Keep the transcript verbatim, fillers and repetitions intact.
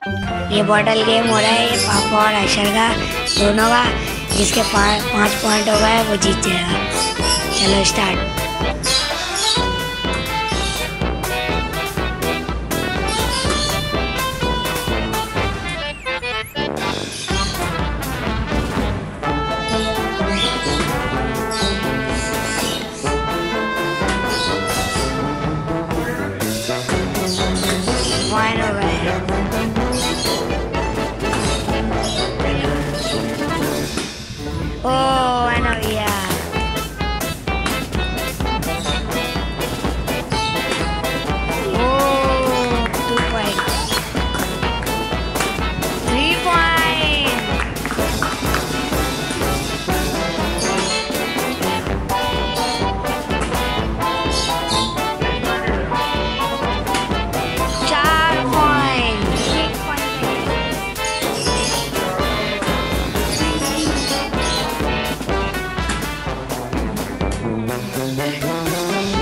ये bottle game हो रहा है, ये पापा और अक्षर का दोनों का। जिसके पाँच पाँच पॉइंट हो गए वो जीत जाएगा। चलो स्टार्ट। वन हो गए। ओ वन हो गया। O two point, three point. चार पॉइंट, एक पॉइंट।